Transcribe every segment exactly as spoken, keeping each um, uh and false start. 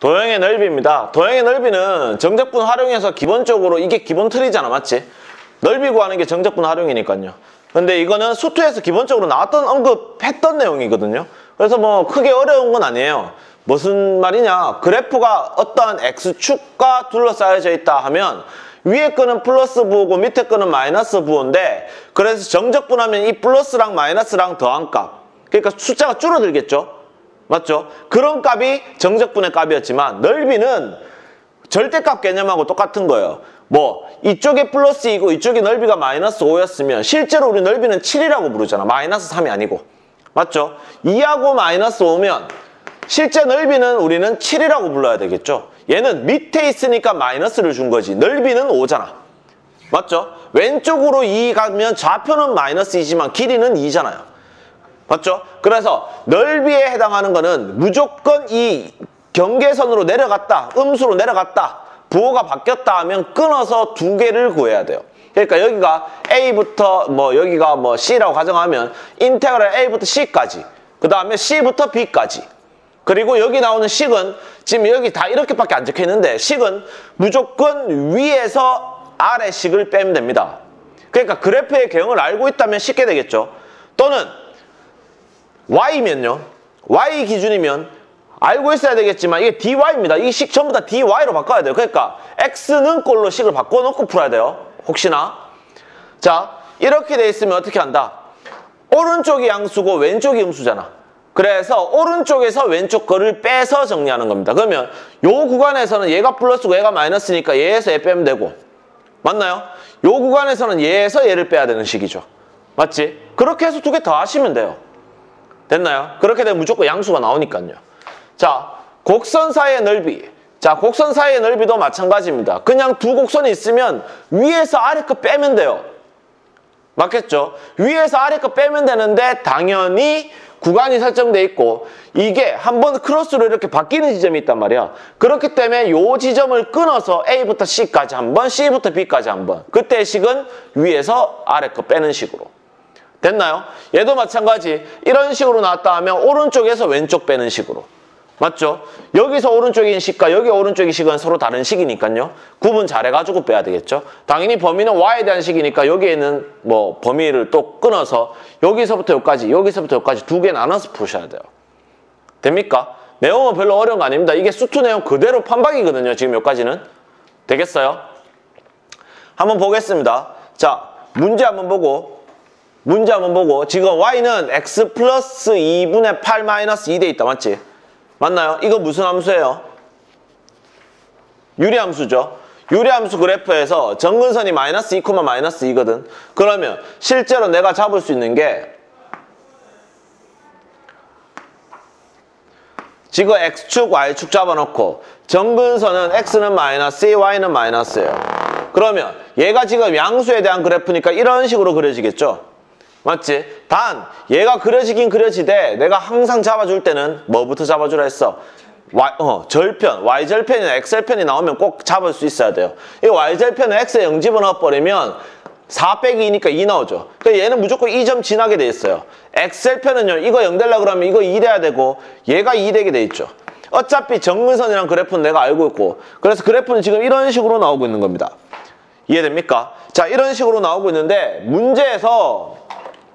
도형의 넓이입니다. 도형의 넓이는 정적분 활용해서 기본적으로 이게 기본 틀이잖아, 맞지? 넓이 구하는 게 정적분 활용이니까요. 근데 이거는 수투에서 기본적으로 나왔던 언급했던 내용이거든요. 그래서 뭐 크게 어려운 건 아니에요. 무슨 말이냐? 그래프가 어떠한 x축과 둘러싸여져 있다 하면 위에 거는 플러스 부호고 밑에 거는 마이너스 부호인데, 그래서 정적분하면 이 플러스랑 마이너스랑 더한 값, 그러니까 숫자가 줄어들겠죠? 맞죠? 그런 값이 정적분의 값이었지만 넓이는 절대값 개념하고 똑같은 거예요. 뭐 이쪽이 플러스 이고 이쪽이 넓이가 마이너스 오였으면 실제로 우리 넓이는 칠이라고 부르잖아. 마이너스 삼이 아니고. 맞죠? 이하고 마이너스 오면 실제 넓이는 우리는 칠이라고 불러야 되겠죠? 얘는 밑에 있으니까 마이너스를 준 거지. 넓이는 오잖아. 맞죠? 왼쪽으로 이 가면 좌표는 마이너스 이지만 길이는 이잖아요. 맞죠? 그래서 넓이에 해당하는 거는 무조건 이 경계선으로 내려갔다, 음수로 내려갔다, 부호가 바뀌었다 하면 끊어서 두 개를 구해야 돼요. 그러니까 여기가 A부터 뭐 여기가 뭐 C라고 가정하면 인테그랄 A부터 C까지, 그 다음에 C부터 B까지, 그리고 여기 나오는 식은 지금 여기 다 이렇게밖에 안 적혀 있는데 식은 무조건 위에서 아래 식을 빼면 됩니다. 그러니까 그래프의 개형을 알고 있다면 쉽게 되겠죠. 또는 Y면요, Y 기준이면 알고 있어야 되겠지만 이게 디와이입니다. 이 식 전부 다 디와이로 바꿔야 돼요. 그러니까 X는 꼴로 식을 바꿔놓고 풀어야 돼요. 혹시나. 자, 이렇게 돼 있으면 어떻게 한다? 오른쪽이 양수고 왼쪽이 음수잖아. 그래서 오른쪽에서 왼쪽 거를 빼서 정리하는 겁니다. 그러면 요 구간에서는 얘가 플러스고 얘가 마이너스니까 얘에서 얘 빼면 되고, 맞나요? 요 구간에서는 얘에서 얘를 빼야 되는 식이죠. 맞지? 그렇게 해서 두 개 더 하시면 돼요. 됐나요? 그렇게 되면 무조건 양수가 나오니까요. 자, 곡선 사이의 넓이. 자, 곡선 사이의 넓이도 마찬가지입니다. 그냥 두 곡선이 있으면 위에서 아래 거 빼면 돼요. 맞겠죠? 위에서 아래 거 빼면 되는데 당연히 구간이 설정돼 있고 이게 한번 크로스로 이렇게 바뀌는 지점이 있단 말이야. 그렇기 때문에 이 지점을 끊어서 A부터 C까지 한 번, C부터 B까지 한 번. 그때의 식은 위에서 아래 거 빼는 식으로. 됐나요? 얘도 마찬가지. 이런 식으로 나왔다 하면 오른쪽에서 왼쪽 빼는 식으로. 맞죠? 여기서 오른쪽인 식과 여기 오른쪽인 식은 서로 다른 식이니까요. 구분 잘해가지고 빼야 되겠죠. 당연히 범위는 Y에 대한 식이니까 여기에는 뭐 범위를 또 끊어서 여기서부터 여기까지, 여기서부터 여기까지 두 개 나눠서 푸셔야 돼요. 됩니까? 내용은 별로 어려운 거 아닙니다. 이게 수투 내용 그대로 판박이거든요. 지금 여기까지는. 되겠어요? 한번 보겠습니다. 자, 문제 한번 보고 문제 한번 보고 지금 Y는 X 플러스 이분의 팔 마이너스 이 돼 있다. 맞지? 맞나요? 이거 무슨 함수예요? 유리함수죠. 유리함수 그래프에서 정근선이 마이너스 이, 마이너스 이거든. 그러면 실제로 내가 잡을 수 있는 게 지금 X축, Y축 잡아놓고 정근선은 X는 마이너스 이, Y는 마이너스예요. 그러면 얘가 지금 양수에 대한 그래프니까 이런 식으로 그려지겠죠? 맞지? 단 얘가 그려지긴 그려지되 내가 항상 잡아줄 때는 뭐부터 잡아주라 했어? Y, 어, 절편, Y절편이나 X절편이 나오면 꼭 잡을 수 있어야 돼요. 이 Y절편은 X에 영 집어넣어버리면 사 빼기 이니까 이 나오죠. 그러니까 얘는 무조건 이 점 지나게 돼 있어요. X절편은요, 이거 영 되려고 그러면 이거 이 돼야 되고 얘가 이 되게 돼 있죠. 어차피 정근선이랑 그래프는 내가 알고 있고, 그래서 그래프는 지금 이런 식으로 나오고 있는 겁니다. 이해됩니까? 자, 이런 식으로 나오고 있는데 문제에서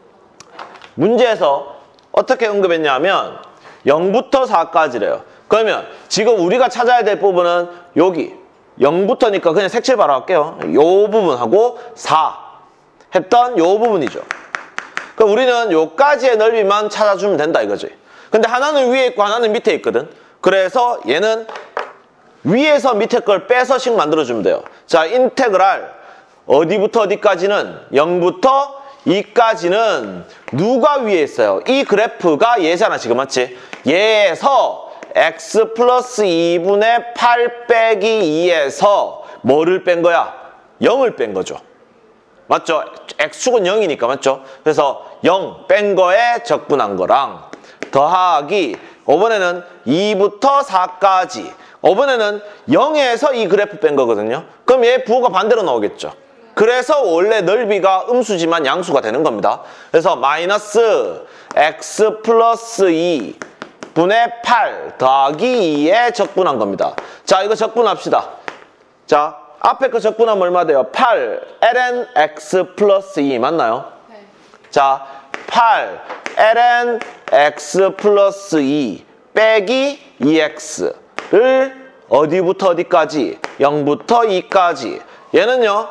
문제에서 어떻게 언급했냐면 영부터 사까지래요. 그러면 지금 우리가 찾아야 될 부분은 여기 영부터니까 그냥 색칠 바로 할게요. 요 부분하고 사 했던 요 부분이죠. 그럼 우리는 요까지의 넓이만 찾아주면 된다 이거지. 근데 하나는 위에 있고 하나는 밑에 있거든. 그래서 얘는 위에서 밑에 걸 빼서 식 만들어주면 돼요. 자, 인테그랄 어디부터 어디까지는 영부터 이까지는 누가 위에 있어요? 이 그래프가 얘잖아 지금. 맞지? 얘에서 X 플러스 이분의 팔 빼기 이에서 뭐를 뺀 거야? 영을 뺀 거죠. 맞죠? X축은 영이니까. 맞죠? 그래서 영 뺀 거에 적분한 거랑 더하기 이번에는 이부터 사까지, 이번에는 영에서 이 그래프 뺀 거거든요. 그럼 얘 부호가 반대로 나오겠죠. 그래서 원래 넓이가 음수지만 양수가 되는 겁니다. 그래서 마이너스 X 플러스 이 분의 팔 더하기 이에 적분한 겁니다. 자, 이거 적분합시다. 자, 앞에 거 적분하면 얼마 돼요? 팔 ln x 플러스 이 맞나요? 네. 자, 팔 ln x 플러스 이 빼기 이 엑스를 어디부터 어디까지? 영부터 이까지. 얘는요,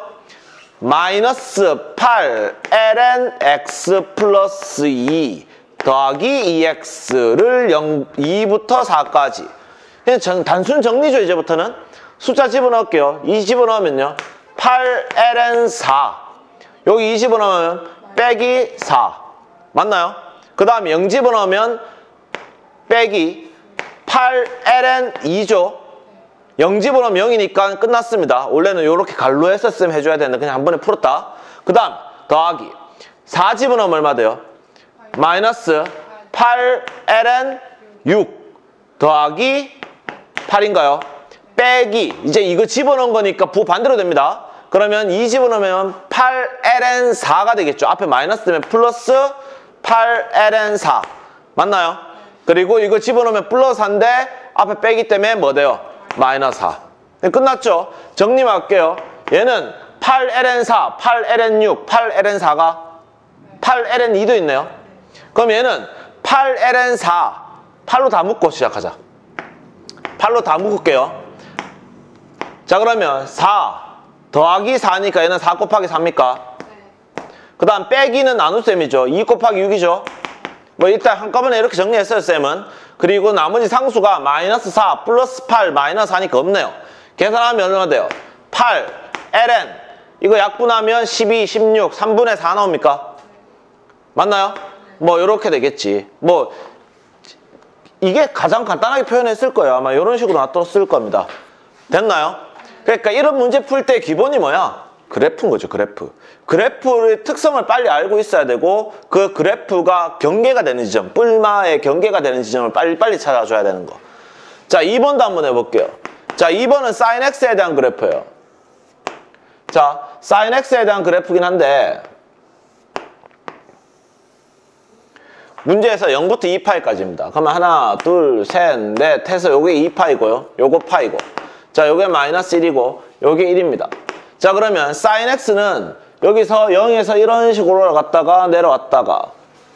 마이너스 팔 ln x 플러스 이 더하기 이 엑스를 이부터 사까지. 그냥 단순 정리죠, 이제부터는. 숫자 집어넣을게요. 이 집어넣으면요, 팔 ln 사. 여기 이 집어넣으면 빼기 사. 맞나요? 그 다음에 영 집어넣으면 빼기 팔 ln 이죠. 영 집어넣으면 영이니까 끝났습니다. 원래는 이렇게 갈로 했었으면 해줘야 되는데 그냥 한 번에 풀었다. 그 다음 더하기 사 집어넣으면 얼마 돼요? 마이너스 팔 ln 육 더하기 팔인가요? 빼기 이제 이거 집어넣은 거니까 부 반대로 됩니다. 그러면 이 집어넣으면 팔 ln 사가 되겠죠. 앞에 마이너스 되면 플러스 팔 ln 사 맞나요? 그리고 이거 집어넣으면 플러스 사인데 앞에 빼기 때문에 뭐 돼요? 마이너스 사. 끝났죠? 정리할게요. 얘는 팔 ln 사, 팔 ln 육, 팔 ln 사가 팔 ln 이도 있네요. 그럼 얘는 팔 ln 사, 팔로 다 묶고 시작하자. 팔로 다 묶을게요. 자, 그러면 사 더하기 사니까 얘는 사 곱하기 사입니까? 네. 그 다음 빼기는 나눗셈이죠. 이 곱하기 육이죠. 뭐 일단 한꺼번에 이렇게 정리했어요, 쌤은. 그리고 나머지 상수가 마이너스 사 플러스 팔 마이너스 사니까 없네요. 계산하면 얼마 돼요? 팔 ln 이거 약분하면 십이, 십육, 삼분의 사 나옵니까? 맞나요? 뭐 이렇게 되겠지. 뭐 이게 가장 간단하게 표현했을 거예요. 아마 이런 식으로 놔뒀을 겁니다. 됐나요? 그러니까 이런 문제 풀 때 기본이 뭐야? 그래프인 거죠, 그래프. 그래프의 특성을 빨리 알고 있어야 되고 그 그래프가 경계가 되는 지점, 뿔마의 경계가 되는 지점을 빨리빨리 찾아줘야 되는 거. 자, 이 번도 한번 해볼게요. 자, 이 번은 sin x에 대한 그래프예요. 자, sin x에 대한 그래프긴 한데 문제에서 영부터 이 파이까지입니다. 그러면 하나, 둘, 셋, 넷 해서 요게 이 파이고요. 요거 파이고. 자, 요게 마이너스 일이고 요게 일입니다. 자, 그러면 sin x는 여기서 영에서 이런 식으로 올라갔다가 내려왔다가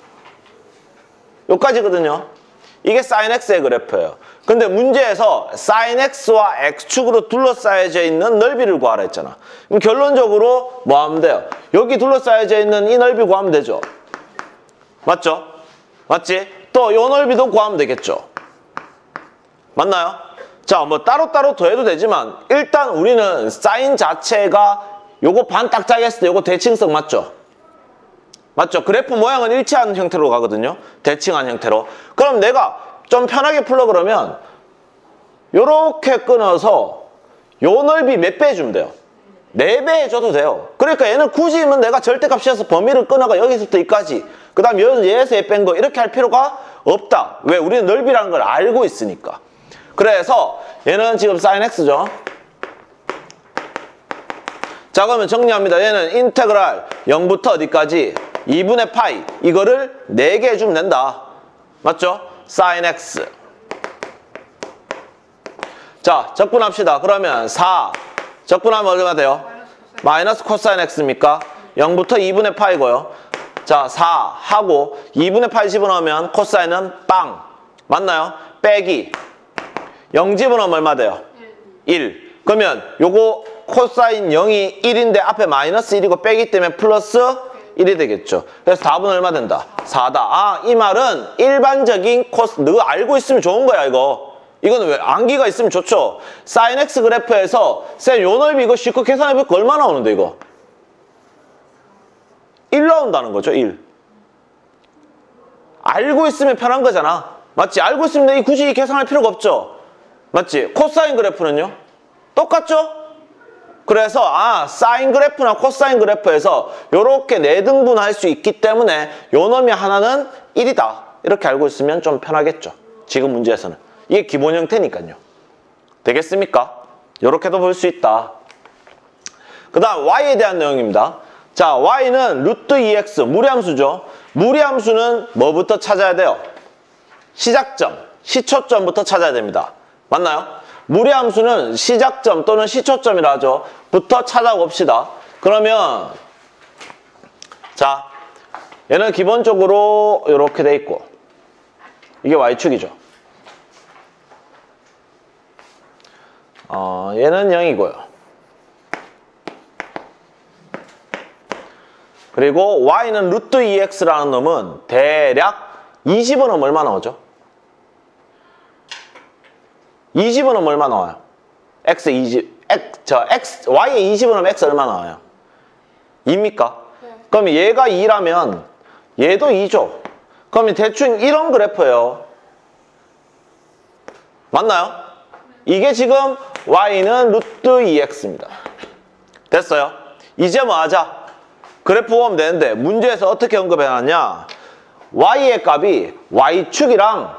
여기까지거든요. 이게 sin x의 그래프예요. 근데 문제에서 sin x와 x축으로 둘러싸여져 있는 넓이를 구하라 했잖아. 그럼 결론적으로 뭐 하면 돼요? 여기 둘러싸여져 있는 이 넓이 구하면 되죠. 맞죠? 맞지? 또 요 넓이도 구하면 되겠죠. 맞나요? 자, 뭐 따로따로 더해도 되지만 일단 우리는 사인 자체가 요거 반 딱 짜게 했을 때 요거 대칭성 맞죠? 맞죠? 그래프 모양은 일치하는 형태로 가거든요. 대칭한 형태로. 그럼 내가 좀 편하게 풀러 그러면 요렇게 끊어서 요 넓이 몇 배 해주면 돼요? 네 배 해줘도 돼요. 그러니까 얘는 굳이 내가 절대값이어서 범위를 끊어가 여기서부터 여기까지 그 다음 얘에서 얘 뺀 거 이렇게 할 필요가 없다. 왜? 우리는 넓이라는 걸 알고 있으니까. 그래서 얘는 지금 sin x죠. 자, 그러면 정리합니다. 얘는 인테그랄 영부터 어디까지? 이분의 파이. 이거를 네 개 해주면 된다. 맞죠? sin x. 자, 적분합시다. 그러면 사. 적분하면 얼마 돼요? 마이너스 코사인 x입니까? 영부터 이분의 파이고요. 자, 사 하고 이분의 파이 집어넣으면 코사인은 빵. 맞나요? 빼기. 영 집어넣으면 얼마 돼요? 일. 그러면 요거 코사인 영이 일인데 앞에 마이너스 일이고 빼기 때문에 플러스 일이 되겠죠. 그래서 답은 얼마 된다? 사다. 아, 이 말은 일반적인 코스, 너 알고 있으면 좋은 거야, 이거. 이거는 왜? 암기가 있으면 좋죠. sin x 그래프에서 쌤, 요 넓이 이거 실컷 계산해볼까? 얼마 나오는데, 이거? 일 나온다는 거죠, 일. 알고 있으면 편한 거잖아. 맞지? 알고 있으면 굳이 계산할 필요가 없죠. 맞지? 코사인 그래프는요? 똑같죠? 그래서 아, 사인 그래프나 코사인 그래프에서 요렇게 내등분할 수 있기 때문에 요 놈이 하나는 일이다. 이렇게 알고 있으면 좀 편하겠죠. 지금 문제에서는. 이게 기본 형태니까요. 되겠습니까? 요렇게도 볼 수 있다. 그 다음 y에 대한 내용입니다. 자, y는 루트 이 엑스 무리함수죠. 무리함수는 뭐부터 찾아야 돼요? 시작점. 시초점부터 찾아야 됩니다. 맞나요? 무리함수는 시작점 또는 시초점이라 하죠. 부터 찾아봅시다. 그러면 자, 얘는 기본적으로 이렇게 돼 있고 이게 Y축이죠. 어, 얘는 영이고요. 그리고 Y는 루트 이엑스라는 놈은 대략 이십은 하면 얼마 나오죠? 이십은 하면 얼마 나와요? X 이십, X, 저 X, Y에 이십은 하면 X 얼마 나와요? 이입니까? 네. 그럼 얘가 이라면 얘도 이죠. 그러면 대충 이런 그래프예요. 맞나요? 이게 지금 Y는 루트 이엑스입니다. 됐어요? 이제 뭐 하자? 그래프 보면 되는데 문제에서 어떻게 언급해놨냐? Y의 값이 Y축이랑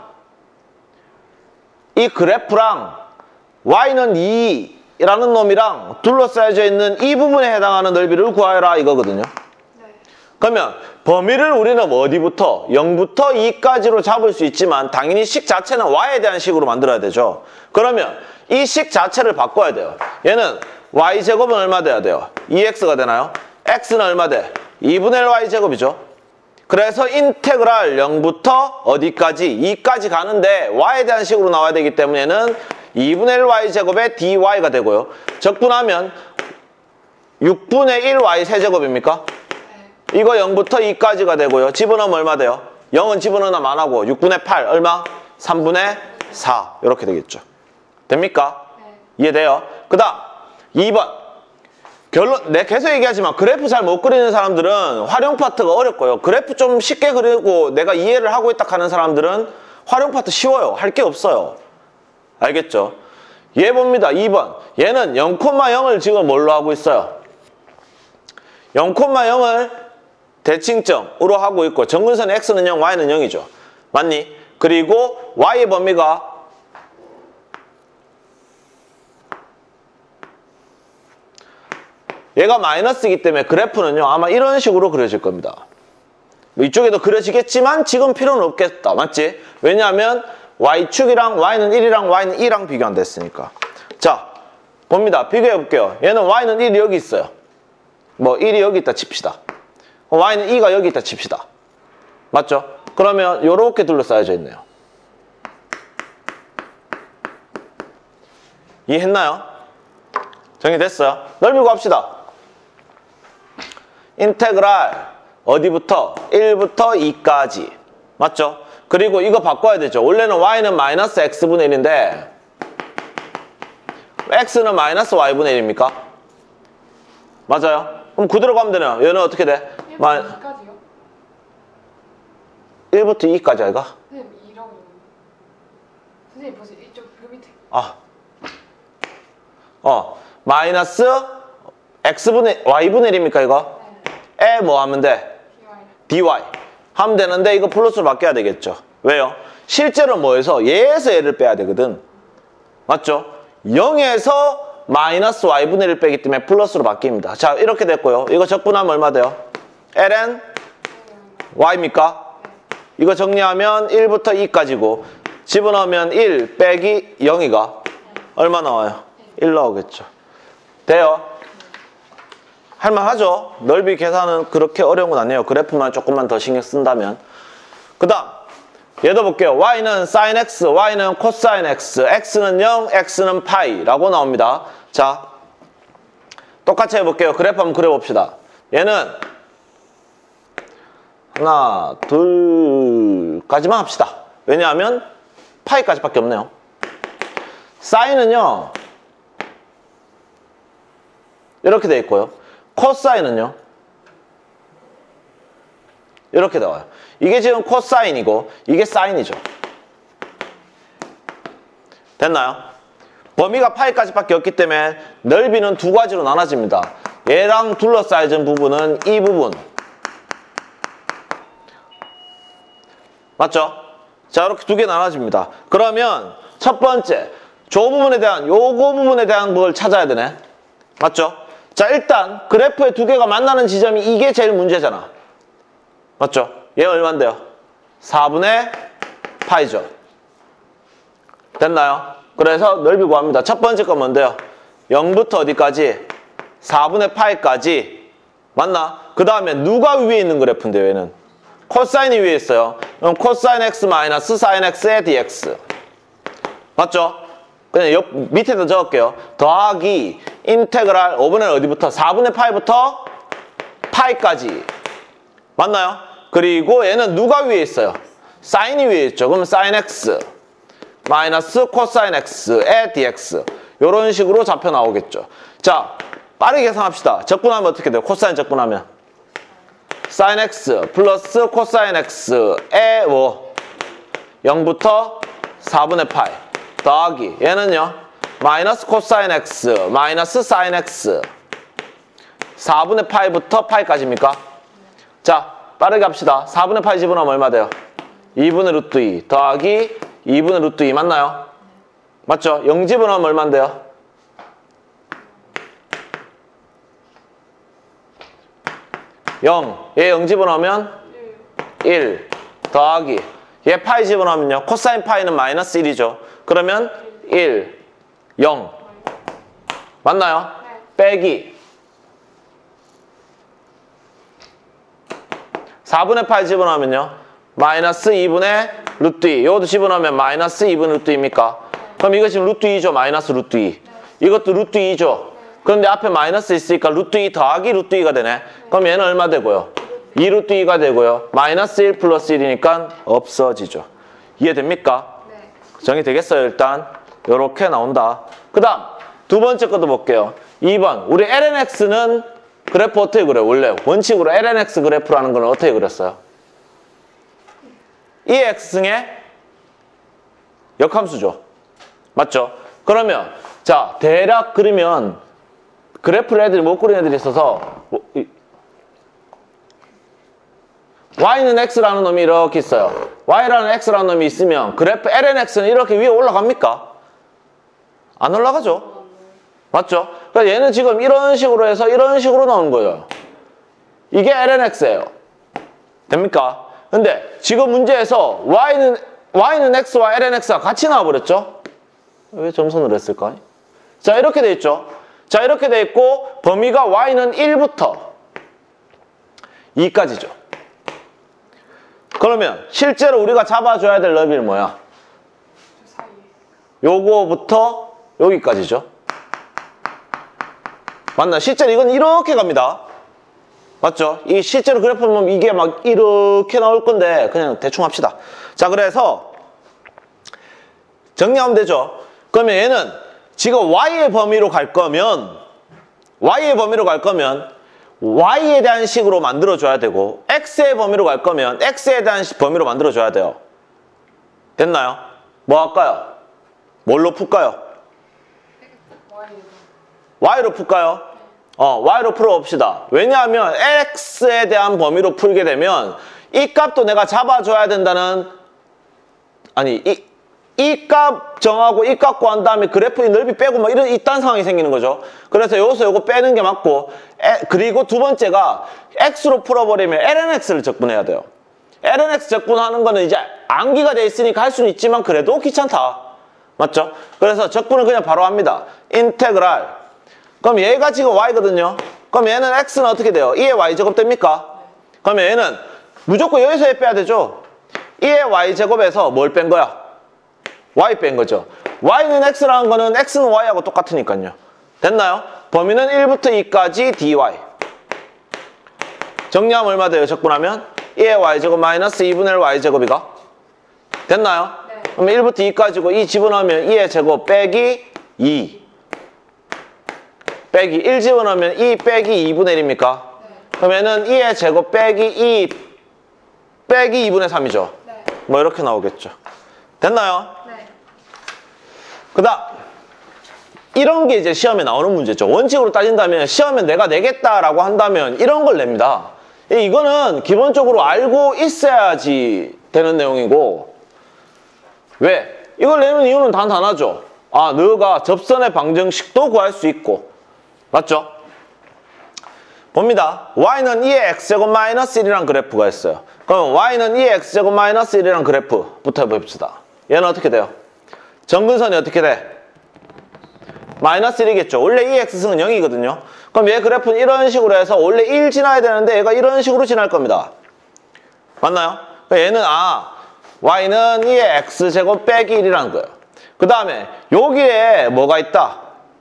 이 그래프랑 Y는 이라는 놈이랑 둘러싸여져 있는 이 부분에 해당하는 넓이를 구하여라 이거거든요. 네. 그러면 범위를 우리는 어디부터? 영부터 이까지로 잡을 수 있지만 당연히 식 자체는 Y에 대한 식으로 만들어야 되죠. 그러면 이 식 자체를 바꿔야 돼요. 얘는 Y제곱은 얼마 돼야 돼요? 이 엑스가 되나요? X는 얼마 돼? 이분의 일 Y제곱이죠. 그래서 인테그랄 영부터 어디까지? 이까지 가는데 Y에 대한 식으로 나와야 되기 때문에 얘는 이분의 일 Y제곱의 디와이가 되고요. 적분하면 육분의 일 와이 세제곱입니까? 네. 이거 영부터 이까지가 되고요. 집어넣으면 얼마 돼요? 영은 집어넣으면 안 하고 육분의 팔 얼마? 삼분의 사 이렇게 되겠죠. 됩니까? 네. 이해돼요? 그 다음 이 번 결론, 내 계속 얘기하지만 그래프 잘 못 그리는 사람들은 활용 파트가 어렵고요. 그래프 좀 쉽게 그리고 내가 이해를 하고 있다 하는 사람들은 활용 파트 쉬워요. 할 게 없어요. 알겠죠? 얘 봅니다. 이 번. 얘는 영, 영을 지금 뭘로 하고 있어요? 영, 영을 대칭점으로 하고 있고 정근선 X는 영, Y는 영이죠. 맞니? 그리고 Y의 범위가 얘가 마이너스이기 때문에 그래프는요 아마 이런 식으로 그려질 겁니다. 이쪽에도 그려지겠지만 지금 필요는 없겠다. 맞지? 왜냐하면 Y축이랑 Y는 일이랑 Y는 이랑 비교 안 됐으니까. 자, 봅니다. 비교해 볼게요. 얘는 Y는 일이 여기 있어요. 뭐 일이 여기 있다 칩시다. Y는 이가 여기 있다 칩시다. 맞죠? 그러면 요렇게 둘러싸여져 있네요. 이해했나요? 정리됐어요? 넓이 구합시다. 인테그랄 어디부터? 일부터 이까지. 맞죠? 그리고 이거 바꿔야 되죠. 원래는 Y는 마이너스 X분의 일인데 X는 마이너스 Y분의 일입니까? 맞아요? 그럼 그대로 가면 되네요. 얘는 어떻게 돼? 일부터 이까지요? 일부터 이까지 아이가? 선생님 이라고 선생님 보세요. 이쪽 그 밑에 아, 어 마이너스 X분의 Y분의 일입니까 이거? 네. 에 뭐 하면 돼? 디와이 하면 되는데 이거 플러스로 바뀌어야 되겠죠. 왜요? 실제로 뭐해서 얘에서 얘를 빼야 되거든. 맞죠? 영에서 마이너스 Y분의 일을 빼기 때문에 플러스로 바뀝니다. 자, 이렇게 됐고요. 이거 적분하면 얼마 돼요? 엘엔 Y입니까? 이거 정리하면 일부터 이까지고 집어넣으면 일 빼기 영이가 얼마 나와요? 일 나오겠죠. 돼요? 할만하죠? 넓이 계산은 그렇게 어려운 건 아니에요. 그래프만 조금만 더 신경 쓴다면. 그 다음 얘도 볼게요. Y는 sin X, Y는 cosine X, X는 영, X는 파이라고 나옵니다. 자, 똑같이 해볼게요. 그래프 한번 그려봅시다. 얘는 하나, 둘까지만 합시다. 왜냐하면 파이까지밖에 없네요. 사인은요 이렇게 돼 있고요. 코사인은요 이렇게 나와요. 이게 지금 코사인이고 이게 사인이죠. 됐나요? 범위가 파이까지밖에 없기 때문에 넓이는 두 가지로 나눠집니다. 얘랑 둘러싸여진 부분은 이 부분. 맞죠? 자, 이렇게 두 개 나눠집니다. 그러면 첫 번째, 저 부분에 대한, 요거 부분에 대한 걸 찾아야 되네. 맞죠? 자, 일단 그래프의 두 개가 만나는 지점이 이게 제일 문제잖아. 맞죠? 얘 얼마인데요? 사분의 파이죠. 됐나요? 그래서 넓이 구합니다. 첫 번째 건 뭔데요? 영부터 어디까지? 사분의 파이까지. 맞나? 그 다음에 누가 위에 있는 그래프인데요, 얘는? 코사인이 위에 있어요. 그럼 코사인 x 마이너스 사인 x의 dx. 맞죠? 그냥 옆, 밑에다 적을게요. 더하기 인테그랄 오분의 어디부터? 사분의 파이부터 파이까지. 맞나요? 그리고 얘는 누가 위에 있어요? 사인이 위에 있죠. 그럼 사인 x 마이너스 코사인 x의 dx. 이런 식으로 잡혀 나오겠죠. 자, 빠르게 계산합시다. 적분하면 어떻게 돼요? 코사인 적분하면 사인 x 플러스 코사인 x의 뭐 영부터 사분의 파이 더하기 얘는요 마이너스 코사인 x 마이너스 사인 x 사분의 파이부터 파이까지입니까? 자, 빠르게 합시다. 사분의 파이 집어넣으면 얼마 돼요? 이분의 루트 이 더하기 이분의 루트 이 맞나요? 맞죠? 영 집어넣으면 얼마인데요? 영. 얘 영 집어넣으면 일 더하기 얘 파이 집어넣으면요. 코사인 파이는 마이너스 일이죠. 그러면 일, 영. 맞나요? 빼기 사분의 파이 집어넣으면요. 마이너스 이분의 루트 이. 이것도 집어넣으면 마이너스 이분의 루트 이입니까? 그럼 이거 지금 루트 이죠. 마이너스 루트 이. 이것도 루트 이죠. 그런데 앞에 마이너스 있으니까 루트 이 더하기 루트 이가 되네. 그럼 얘는 얼마 되고요? 이 루트 이가 되고요. 마이너스 일 플러스 일이니까 없어지죠. 이해됩니까? 네. 정리되겠어요? 일단 요렇게 나온다. 그 다음 두 번째 것도 볼게요. 이 번 우리 엘엔엑스는 그래프 어떻게 그려요? 원래 원칙으로 엘엔엑스 그래프라는 건 어떻게 그렸어요? 이 x승의 역함수죠. 맞죠? 그러면 자 대략 그리면 그래프를 애들이 못 그리는 애들이 있어서 y는 x라는 놈이 이렇게 있어요. y라는 x라는 놈이 있으면 그래프 엘엔엑스는 이렇게 위에 올라갑니까? 안 올라가죠? 맞죠? 그러니까 얘는 지금 이런 식으로 해서 이런 식으로 나오는 거예요. 이게 엘엔엑스예요. 됩니까? 근데 지금 문제에서 y는 y는 x와 엘엔엑스가 같이 나와버렸죠? 왜 점선을 했을까? 자, 이렇게 돼 있죠? 자, 이렇게 돼 있고 범위가 y는 일부터 이까지죠. 그러면 실제로 우리가 잡아줘야 될 넓이는 뭐야? 요거부터 여기까지죠. 맞나? 실제로 이건 이렇게 갑니다. 맞죠? 이 실제로 그래프 보면 이게 막 이렇게 나올 건데 그냥 대충 합시다. 자, 그래서 정리하면 되죠. 그러면 얘는 지금 y의 범위로 갈 거면 y의 범위로 갈 거면 y에 대한 식으로 만들어줘야 되고 x의 범위로 갈 거면 x에 대한 범위로 만들어줘야 돼요. 됐나요? 뭐 할까요? 뭘로 풀까요? y로 풀까요? 어, y로 풀어봅시다. 왜냐하면 x에 대한 범위로 풀게 되면 이 값도 내가 잡아줘야 된다는 아니 이 이 값 정하고 이 값 구한 다음에 그래프의 넓이 빼고 막 이런 이딴 상황이 생기는 거죠. 그래서 여기서 요거 빼는 게 맞고 에, 그리고 두 번째가 x로 풀어버리면 엘엔엑스를 적분해야 돼요. 엘엔엑스 적분하는 거는 이제 암기가 돼 있으니까 할 수는 있지만 그래도 귀찮다. 맞죠? 그래서 적분을 그냥 바로 합니다. 인테그랄. 그럼 얘가 지금 y거든요. 그럼 얘는 x는 어떻게 돼요? 이의 y제곱 됩니까? 그러면 얘는 무조건 여기서 얘 빼야 되죠. 이의 y제곱에서 뭘 뺀 거야? y 뺀 거죠. y는 x라는 거는 x는 y하고 똑같으니까요. 됐나요? 범위는 일부터 이까지 dy. 정리하면 얼마 돼요? 적분하면 이의 y제곱 마이너스 이분의 일 y제곱이가 됐나요? 네. 그럼 일부터 이까지고 이 집어넣으면 이의 제곱 빼기 이 빼기 일 집어넣으면 이 빼기 이분의 일입니까? 네. 그러면은 이의 제곱 빼기 이 빼기 이분의 삼이죠. 네. 뭐 이렇게 나오겠죠. 됐나요? 네. 그 다음 이런 게 이제 시험에 나오는 문제죠. 원칙으로 따진다면 시험에 내가 내겠다라고 한다면 이런 걸 냅니다. 이거는 기본적으로 알고 있어야지 되는 내용이고 왜? 이걸 내는 이유는 단단하죠. 아, 너가 접선의 방정식도 구할 수 있고 맞죠? 봅니다. y는 이의 x제곱 마이너스 일이라는 그래프가 있어요. 그럼 y는 이의 x제곱 마이너스 일이라는 그래프부터 해봅시다. 얘는 어떻게 돼요? 정근선이 어떻게 돼? 마이너스 일이겠죠. 원래 이 x승은 영이거든요. 그럼 얘 그래프는 이런 식으로 해서 원래 일 지나야 되는데 얘가 이런 식으로 지날 겁니다. 맞나요? 그러니까 얘는 아 y는 이의 x제곱 빼기 일이라는 거예요. 그 다음에 여기에 뭐가 있다?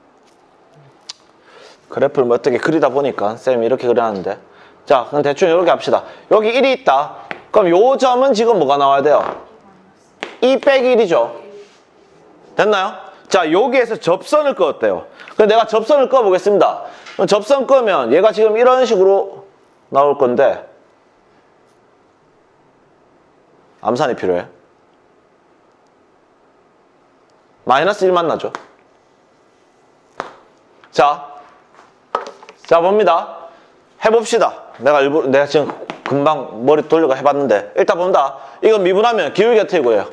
그래프를 뭐 어떻게 그리다 보니까 쌤이 이렇게 그려놨는데 자 그럼 대충 이렇게 합시다. 여기 일이 있다. 그럼 요 점은 지금 뭐가 나와야 돼요? 이 빼기 일이죠. 됐나요? 자 여기에서 접선을 그었대요. 그럼 내가 접선을 그어 보겠습니다. 그럼 접선 끄면 얘가 지금 이런 식으로 나올 건데 암산이 필요해. 마이너스 일만 나죠. 자, 자 봅니다. 해봅시다. 내가 일부 내가 지금 금방 머리 돌려가 해봤는데 일단 본다. 이건 미분하면 기울기 어떻게 구해요?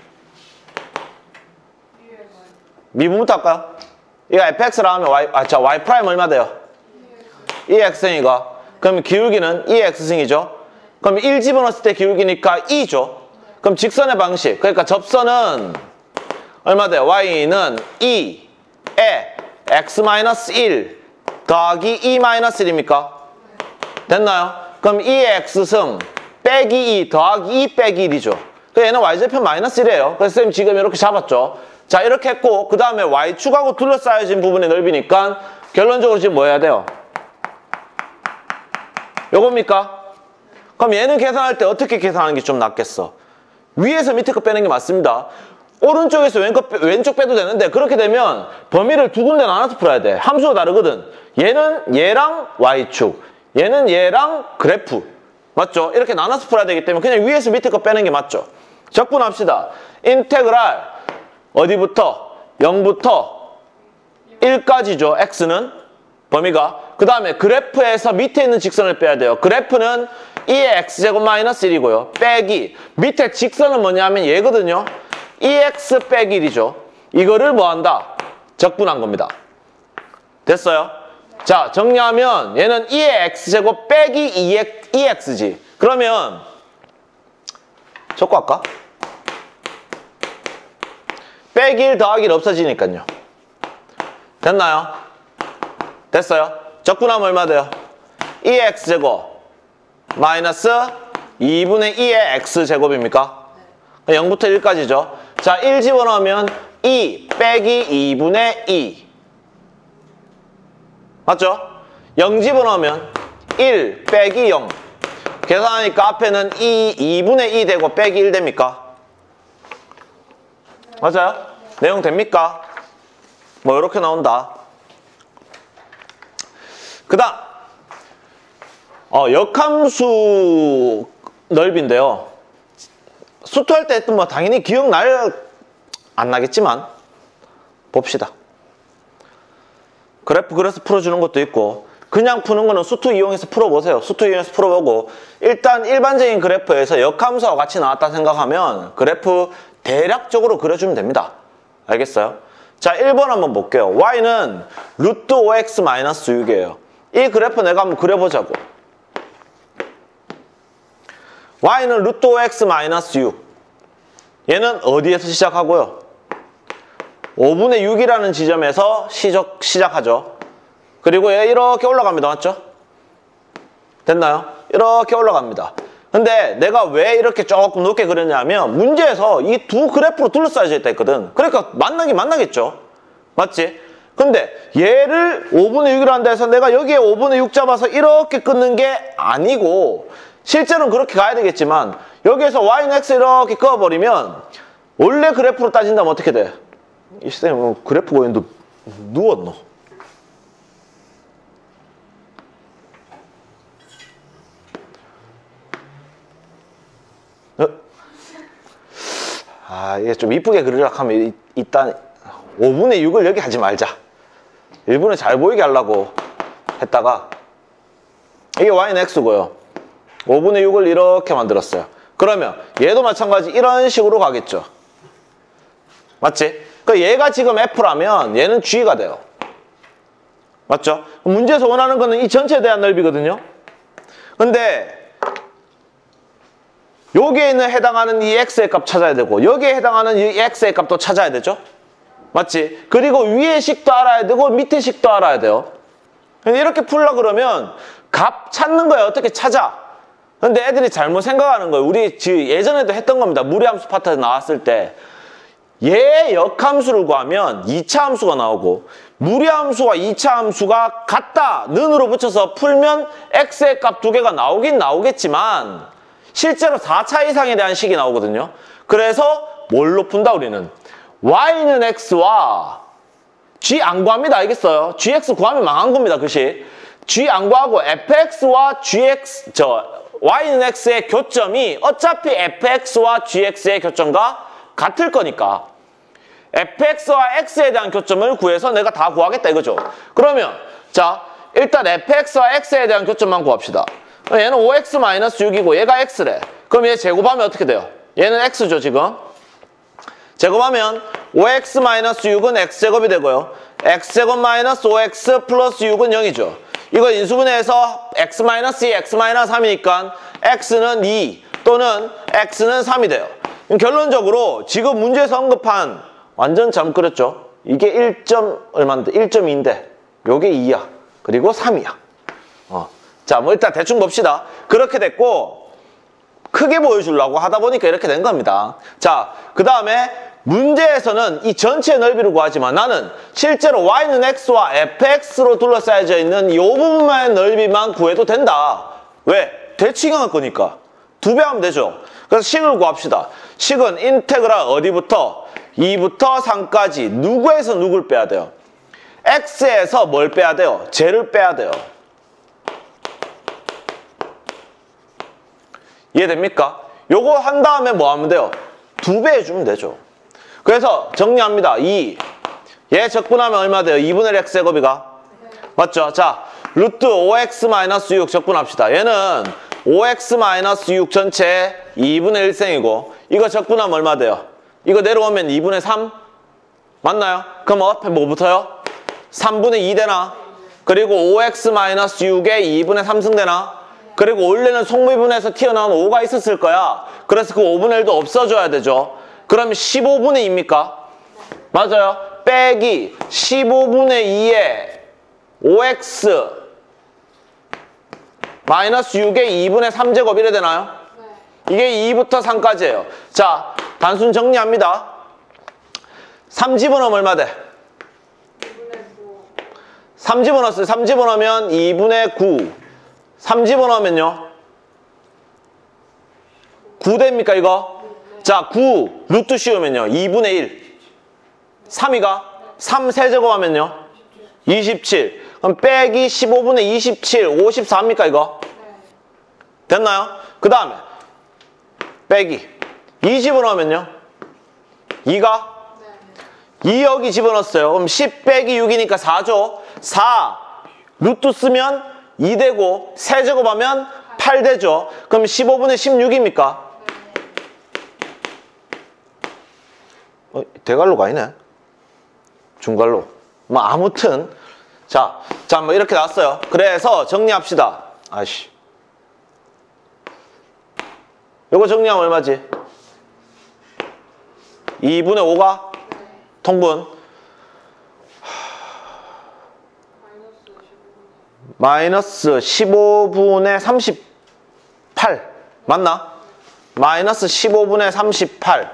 미분부터 할까요? 이거 에프엑스라 하면 y, 아, 자, y 프라임 얼마 돼요? 이 x승이가. 그럼 기울기는 이 x승이죠. 그럼 일 집어넣었을 때 기울기니까 이죠. 그럼 직선의 방식. 그러니까 접선은 얼마 돼요? y는 이에 x 마이너스 일 더하기 이 마이너스 일입니까? 됐나요? 그럼 이의 x승 빼기 이 더하기 이 빼기 일이죠. 그래서 얘는 y절편 마이너스 일이에요. 그래서 쌤 지금 이렇게 잡았죠. 자 이렇게 했고 그 다음에 y축하고 둘러싸여진 부분의 넓이니까 결론적으로 지금 뭐 해야 돼요? 요겁니까? 그럼 얘는 계산할 때 어떻게 계산하는 게 좀 낫겠어? 위에서 밑에 거 빼는 게 맞습니다. 오른쪽에서 왼쪽, 왼쪽 빼도 되는데 그렇게 되면 범위를 두 군데 나눠서 풀어야 돼. 함수가 다르거든. 얘는 얘랑 y축, 얘는 얘랑 그래프. 맞죠? 이렇게 나눠서 풀어야 되기 때문에 그냥 위에서 밑에 거 빼는 게 맞죠? 적분합시다. 인테그랄 어디부터? 영부터 일까지죠. x는 범위가. 그 다음에 그래프에서 밑에 있는 직선을 빼야 돼요. 그래프는 이의 x제곱 마이너스 일이고요. 빼기 밑에 직선은 뭐냐면 얘거든요. 이 엑스 빼기 일이죠. 이거를 뭐 한다? 적분한 겁니다. 됐어요? 자 정리하면 얘는 이의 x제곱 빼기 이 엑스지. 그러면 적고할까? 빼기 일 더하기 일 없어지니까요. 됐나요? 됐어요? 적분하면 얼마 돼요? 이의 x제곱 마이너스 이분의 이의 x제곱입니까? 영부터 일까지죠. 자, 일 집어넣으면 이 빼기 이분의 이. 맞죠? 영 집어넣으면 일 빼기 영. 계산하니까 앞에는 이, 이분의 이 되고 빼기 일 됩니까? 맞아요? 내용 됩니까? 뭐 이렇게 나온다. 그 다음 어, 역함수 넓이인데요. 수투할 때 했던 뭐 당연히 기억날 안 나겠지만 봅시다. 그래프 그래서 풀어주는 것도 있고 그냥 푸는 거는 수투 이용해서 풀어보세요. 수투 이용해서 풀어보고 일단 일반적인 그래프에서 역함수와 같이 나왔다 생각하면 그래프 대략적으로 그려주면 됩니다. 알겠어요? 자, 일 번 한번 볼게요. y는 루트 오 엑스 마이너스 육이에요. 이 그래프 내가 한번 그려보자고. y는 루트 오 엑스 마이너스 육. 얘는 어디에서 시작하고요? 오분의 육이라는 지점에서 시작, 시작하죠. 그리고 얘 이렇게 올라갑니다. 맞죠? 됐나요? 이렇게 올라갑니다. 근데 내가 왜 이렇게 조금 높게 그렸냐면 문제에서 이 두 그래프로 둘러싸여져 있다 했거든. 그러니까 만나긴 만나겠죠. 맞지? 근데 얘를 오분의 육이라 한다 해서 내가 여기에 오분의 육 잡아서 이렇게 끊는 게 아니고 실제로는 그렇게 가야 되겠지만 여기에서 y는 x 이렇게 그어버리면 원래 그래프로 따진다면 어떻게 돼? 이 쌤 뭐 그래프 보이는데 누웠노? 어? 아 이게 좀 이쁘게 그리려고 하면 일단 오분의 육을 여기 하지 말자. 일부러 잘 보이게 하려고 했다가 이게 y는 x고요. 오분의 육을 이렇게 만들었어요. 그러면 얘도 마찬가지 이런 식으로 가겠죠. 맞지? 그러니까 얘가 지금 f라면 얘는 g가 돼요. 맞죠? 문제에서 원하는 거는 이 전체에 대한 넓이거든요. 근데 여기에 있는 해당하는 이 x의 값 찾아야 되고 여기에 해당하는 이 x의 값도 찾아야 되죠? 맞지? 그리고 위의 식도 알아야 되고 밑의 식도 알아야 돼요. 이렇게 풀려 그러면 값 찾는 거야. 어떻게 찾아? 근데 애들이 잘못 생각하는 거예요. 우리 예전에도 했던 겁니다. 무리함수 파트에 나왔을 때 얘 역함수를 구하면 이 차 함수가 나오고 무리함수와 이 차 함수가 같다. 는으로 붙여서 풀면 x의 값 두 개가 나오긴 나오겠지만 실제로 사 차 이상에 대한 식이 나오거든요. 그래서 뭘로 푼다 우리는? y는 x와 g 안 구합니다. 알겠어요? gx 구하면 망한 겁니다. 그시 g 안 구하고 fx와 gx 저 y는 x의 교점이 어차피 fx와 gx의 교점과 같을 거니까 fx와 x에 대한 교점을 구해서 내가 다 구하겠다 이거죠. 그러면 자 일단 fx와 x에 대한 교점만 구합시다. 얘는 오 엑스 마이너스 육이고 얘가 x래. 그럼 얘 제곱하면 어떻게 돼요? 얘는 x죠 지금. 제곱하면 오 엑스 마이너스 육은 x제곱이 되고요. x제곱 마이너스 오 엑스 플러스 육은 영이죠. 이거 인수분해해서 x 마이너스 이, x 마이너스 삼이니까 x는 이 또는 x는 삼이 돼요. 결론적으로 지금 문제에서 언급한 완전 잘못 그렸죠. 이게 일 점 얼마인데? 일 점 이인데 요게 이야. 그리고 삼이야. 어. 자, 뭐 일단 대충 봅시다. 그렇게 됐고 크게 보여주려고 하다 보니까 이렇게 된 겁니다. 자, 그 다음에 문제에서는 이 전체 넓이를 구하지만 나는 실제로 y는 x와 fx로 둘러싸여져 있는 이 부분만의 넓이만 구해도 된다. 왜? 대칭할 거니까. 두 배 하면 되죠. 그래서 식을 구합시다. 식은 인테그랄 어디부터? 이부터 삼까지 누구에서 누구를 빼야 돼요? x에서 뭘 빼야 돼요? 쟤를 빼야 돼요. 이해됩니까? 요거 한 다음에 뭐 하면 돼요? 두 배 해주면 되죠. 그래서 정리합니다. 이. 얘 적분하면 얼마 돼요? 이분의 일 x제곱이가? 맞죠? 자, 루트 오 엑스 마이너스 육 적분합시다. 얘는 오 엑스 마이너스 육 전체 이분의 일 셈이고 이거 적분하면 얼마 돼요? 이거 내려오면 이분의 삼? 맞나요? 그럼 앞에 뭐 붙어요? 삼분의 이 되나? 그리고 오 엑스 마이너스 육에 이분의 삼 승 되나? 그리고 원래는 속미분에서 튀어나온 오가 있었을 거야. 그래서 그 오분의 일도 없어져야 되죠. 그러면 십오분의 이입니까? 맞아요. 빼기 십오분의 이에 오 엑스 마이너스 육에 이분의 삼 제곱 이래 되나요? 네. 이게 이부터 삼까지예요. 자, 단순 정리합니다. 삼 집어넣으면 얼마 돼? 이분의 구. 삼 집어넣었어요. 삼 집어넣으면 이분의 구. 삼 집어넣으면요? 구 됩니까 이거? 네. 자, 구 루트 씌우면요 이분의 일. 삼이가? 삼 세제곱하면요? 이십칠. 그럼 빼기 십오분의 이십칠, 오십사입니까 이거? 네. 됐나요? 그 다음에 빼기 이 집어넣으면요? 이가? 네. 이 여기 집어넣었어요. 그럼 십 빼기 육이니까 사죠? 사 루트 쓰면 이 되고 세제곱하면 팔 되죠? 그럼 십오분의 십육입니까? 어, 대갈로가 아니네. 중갈로. 뭐 아무튼 자, 자, 뭐 이렇게 나왔어요. 그래서 정리합시다. 아이씨. 요거 정리하면 얼마지? 이분의 오가? 네. 통분. 마이너스 십오분의 삼십팔. 맞나? 마이너스 십오분의 삼십팔.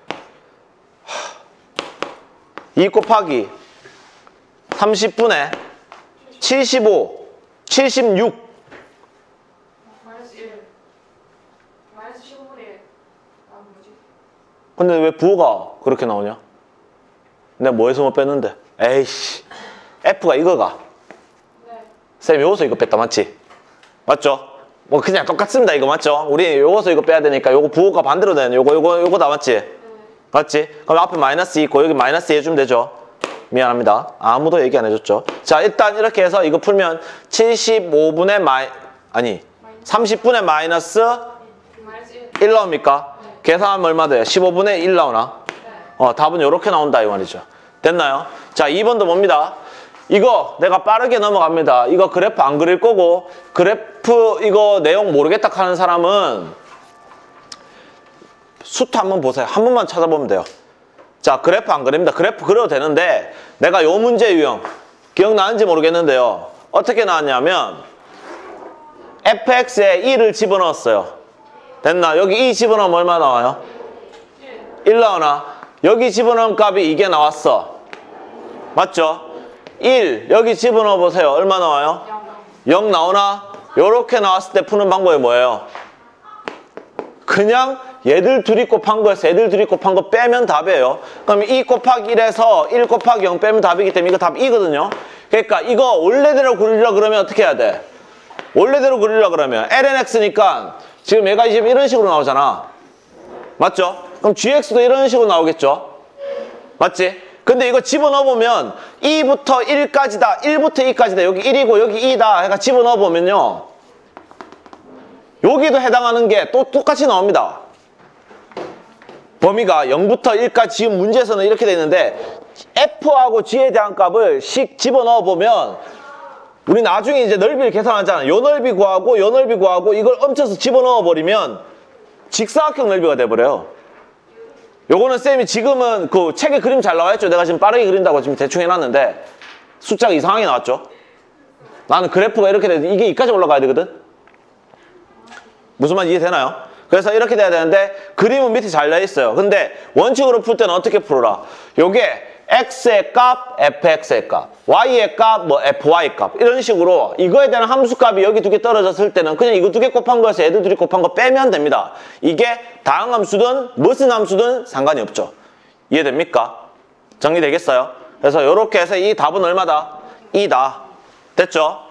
이 곱하기 삼십분의 칠십오, 칠십육. 마이너스 일. 마이너스 십오분의 일. 아, 뭐지? 근데 왜 부호가 그렇게 나오냐? 내가 뭐해서 뭐 뺐는데? 에이씨. F가 이거가. 네. 쌤 요거서 이거 뺐다 맞지? 맞죠? 뭐 그냥 똑같습니다 이거 맞죠? 우리 요거서 이거 빼야 되니까 요거 부호가 반대로 되는 요거 요거 요거 다 맞지? 네. 맞지? 그럼 앞에 마이너스 있고 여기 마이너스 해주면 되죠? 미안합니다. 아무도 얘기 안 해줬죠. 자, 일단 이렇게 해서 이거 풀면 칠십오분의 마이 아니 삼십분의 마이너스 마이너스 일. 일 나옵니까? 네. 계산하면 얼마 돼요? 십오분의 일 나오나? 네. 어, 답은 이렇게 나온다 이 말이죠. 됐나요? 자, 이 번도 뭡니다. 이거 내가 빠르게 넘어갑니다. 이거 그래프 안 그릴 거고 그래프 이거 내용 모르겠다 하는 사람은 수트 한번 보세요. 한 번만 찾아보면 돼요. 자, 그래프 안 그립니다. 그래프 그려도 되는데 내가 요 문제 유형 기억나는지 모르겠는데요. 어떻게 나왔냐면 에프엑스에 이를 집어넣었어요. 됐나? 여기 이 집어넣으면 얼마 나와요? 일 나오나? 여기 집어넣은 값이 이게 나왔어. 맞죠? 일 여기 집어넣어 보세요. 얼마 나와요? 영 나오나? 요렇게 나왔을 때 푸는 방법이 뭐예요? 그냥 얘들 둘이 곱한 거에서 얘들 둘이 곱한 거 빼면 답이에요. 그럼 이 곱하기 일에서 일 곱하기 영 빼면 답이기 때문에 이거 답 이거든요. 그러니까 이거 원래대로 그리려 그러면 어떻게 해야 돼? 원래대로 그리려 그러면 엘엔엑스니까 지금 얘가 지금 이런 식으로 나오잖아. 맞죠? 그럼 지엑스도 이런 식으로 나오겠죠? 맞지? 근데 이거 집어넣어보면 이부터 일까지다. 일부터 이까지다. 여기 일이고 여기 이다. 해가 집어넣어보면요. 여기도 해당하는 게 또 똑같이 나옵니다. 범위가 영부터 일까지 지금 문제에서는 이렇게 돼 있는데 F하고 G에 대한 값을 씩 집어넣어보면 우리 나중에 이제 넓이를 계산하잖아. 요 넓이 구하고 요 넓이 구하고 이걸 엄쳐서 집어넣어버리면 직사각형 넓이가 돼버려요. 요거는 쌤이 지금은 그 책에 그림 잘 나와있죠. 내가 지금 빠르게 그린다고 지금 대충 해놨는데 숫자가 이상하게 나왔죠. 나는 그래프가 이렇게 돼서 이게 이까지 올라가야 되거든. 무슨 말 이해되나요? 그래서 이렇게 돼야 되는데 그림은 밑에 잘 나있어요. 근데 원칙으로 풀 때는 어떻게 풀어라? 요게 x의 값, fx의 값, y의 값, 뭐 fy 값 이런 식으로 이거에 대한 함수 값이 여기 두 개 떨어졌을 때는 그냥 이거 두 개 곱한 거에서 얘들 둘이 곱한 거 빼면 됩니다. 이게 다항함수든 무슨 함수든 상관이 없죠. 이해됩니까? 정리되겠어요? 그래서 이렇게 해서 이 답은 얼마다? 이다. 됐죠?